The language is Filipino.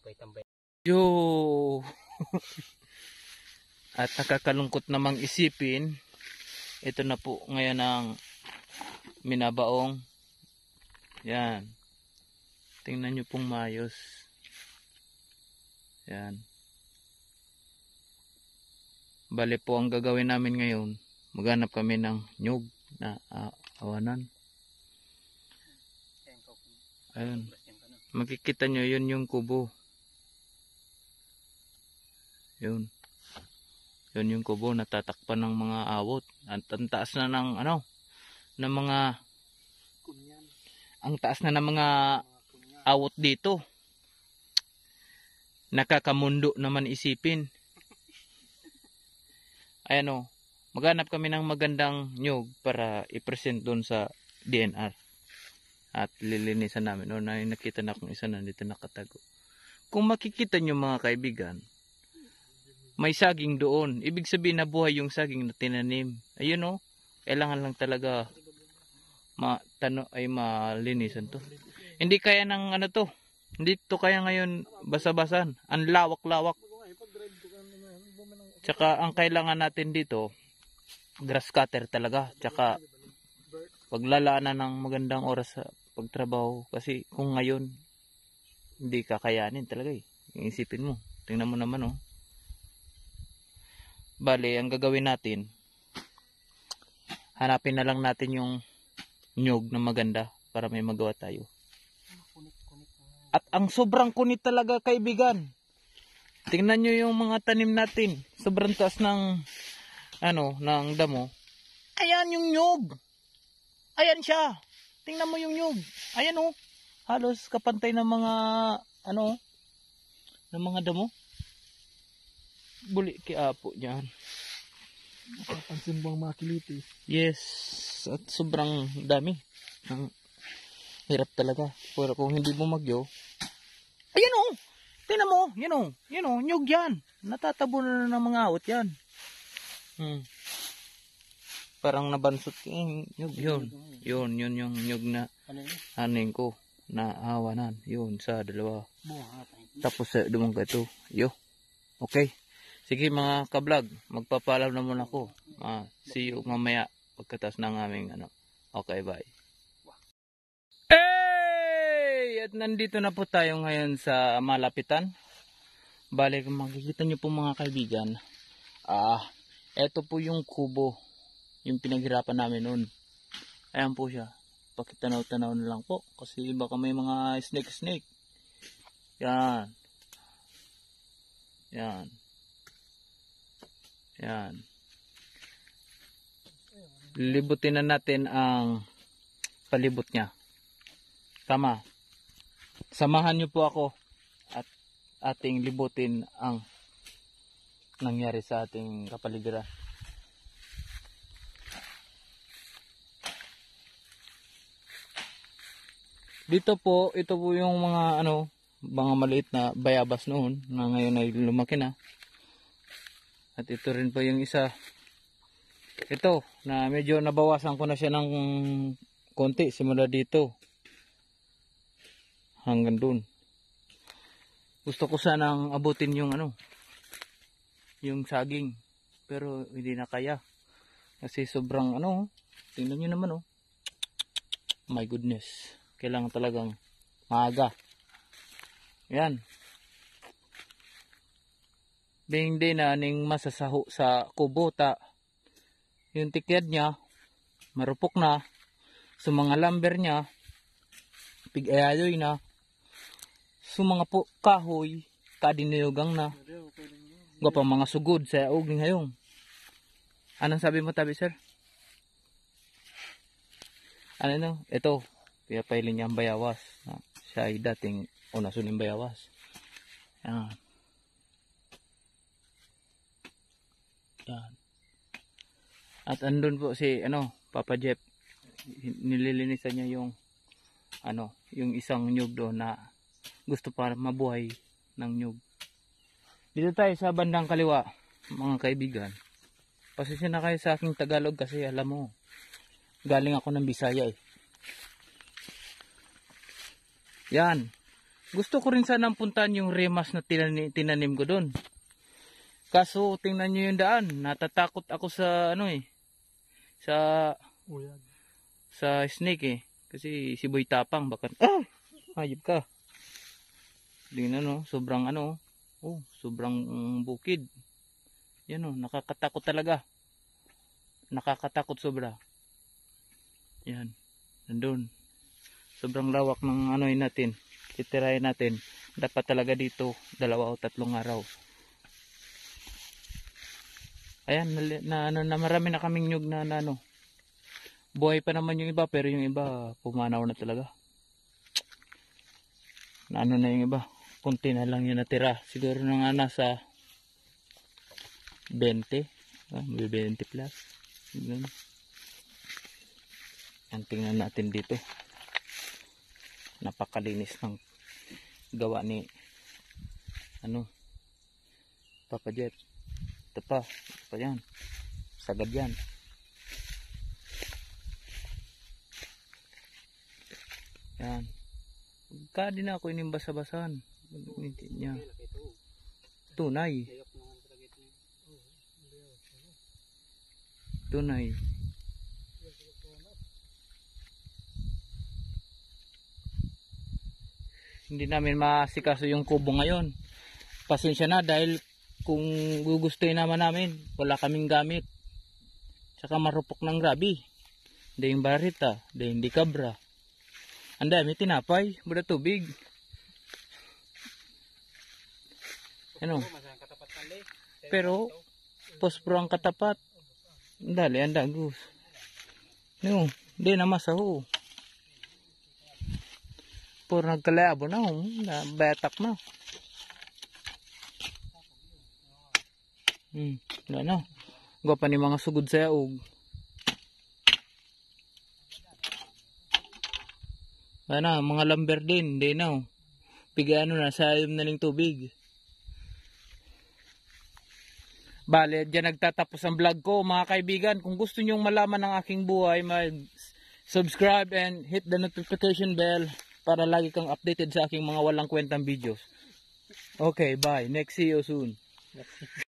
Yo. At nakakalungkot namang isipin, ito na po ngayon ang minabaong. Yan. Tingnan nyo pong maayos. Yan. Bale po ang gagawin namin ngayon, maghanap kami ng nyug na awanan. Ayun. Makikita nyo yun yung kubo. Yun. Yun yung kubo, natatakpan ng mga awot. Ang taas na ng ng mga ang taas na ng mga awot dito. Nakakamundo naman isipin. Ayan o, maghanap kami ng magandang nyug para i-present doon sa DNR. At lilinisan namin. O, nakita na akong isa na dito nakatago. Kung makikita nyo mga kaibigan, may saging doon. Ibig sabihin na buhay yung saging na tinanim. Ayun o, kailangan lang talaga malinisan to. Hindi kaya ng to. Hindi to kaya ngayon basa-basan. Ang lawak-lawak. Tsaka ang kailangan natin dito, grass cutter talaga. Tsaka paglalaanan ng magandang oras sa pagtrabaho. Kasi kung ngayon, hindi kakayanin talaga eh. Isipin mo. Tingnan mo naman oh. Bale, ang gagawin natin, hanapin na lang natin yung nyug na maganda para may magawa tayo. At ang sobrang kunit talaga kaibigan. Tingnan nyo yung mga tanim natin. Sobrang taas ng ng damo. Ayan yung nyug. Ayan siya. Tingnan mo yung nyug. Ayan oh. Halos kapantay ng mga ng mga damo. Buli kiapo diyan. Napapansin bang makilitis? Yes. At sobrang dami. Ang hirap talaga. Pero kung hindi bumagyo. Ayan oh. Tingnan mo, yun o, nyug yan. Natatabo na ng mga awot yan. Parang nabansot yung nyug. Yun yung nyug na aning ko na awanan. Yun sa dalawa. Tapos sa dumangga ito. Yo. Okay. Sige mga ka-vlog, magpapaalam na muna ako. See you mamaya pagkatas ng aming Okay, bye. At nandito na po tayo ngayon sa malapitan. Bale, kung makikita nyo po mga kaibigan, eto po yung kubo, yung pinaghirapan namin noon. Ayan po siya. Pakitanaw-tanaw na lang po kasi baka may mga snake. Yan. Libutin na natin ang palibot niya. Tama. Samahan niyo po ako at ating libutin ang nangyari sa ating kapaligiran. Dito po, ito po yung mga mga maliit na bayabas noon na ngayon ay lumaki na. At ito rin po yung isa. Ito na medyo nabawasan ko na siya ng konti simula dito hanggang dun. Gusto ko sanang abutin yung yung saging, pero hindi na kaya kasi sobrang tingnan nyo naman oh. My goodness, kailangan talagang maaga. Yan, bing din na aning masasaho sa kubota. Yung tikyad niya marupok na, sa mga lumber niya pigayayoy na, sa mga po kahoy kadinuyugang na, pa mga sugod sa ugling hayong. Anong sabi mo tabi sir? Ito piyapailin niya ang bayawas na siya ay dating unasuning bayawas. Yan. At andun po si Papa Jeff, nililinisan niya yung yung isang nyug doon na gusto para mabuhay ng nyug. Dito tayo sa bandang kaliwa mga kaibigan. Pasensya na kayo sa aking Tagalog kasi alam mo, galing ako ng Bisaya eh. Yan, Gusto ko rin sanang puntahan yung remas na tinanim ko doon. Kaso tingnan nyo yung daan. Natatakot ako sa ano eh. Uyag. Sa snake eh. Kasi si Boy Tapang baka hayop ka. Tingnan no, sobrang ano. Oh, sobrang bukid. Yan oh, nakakatakot talaga. Nakakatakot sobra. Yan. Nandun. Sobrang lawak ng ano natin. Titirahin natin. Dapat talaga dito 2 o 3 araw. Ayan, na marami na kaming nyug na ano. Buhay pa naman yung iba, pero yung iba pumanaw na talaga. Na ano na yung iba. Kunti na lang yung natira. Siguro na nga nasa 20. 20 plus. Ganun. Yan, tingnan natin dito. Napakalinis ng gawa ni ano Papa Jet. Ito pa yan, sagad yan. Yan, pagka din ako inimbasa-basahan niya. Tunay hindi namin masikaso yung kubo ngayon. Pasensya na dahil kung gugustuhin naman namin, wala kaming gamit. Tsaka marupok ng grabe. Hindi yung barita, hindi kabra. Ang dami tinapay, buda tubig. Ano? Pero pospro ang katapat. Dali, ang dagus. No, hindi na masaho. Puro nagkalabo na, betak na. Wala na. Gawa pa ni mga sugod sa yaog. Wala na, mga lumber din. Hindi na. Pigano na, sayom na ng tubig. Bale, dyan nagtatapos ang vlog ko mga kaibigan. Kung gusto nyong malaman ang aking buhay, mag-subscribe and hit the notification bell para lagi kang updated sa aking mga walang kwentang videos. Okay, bye. Next, see you soon.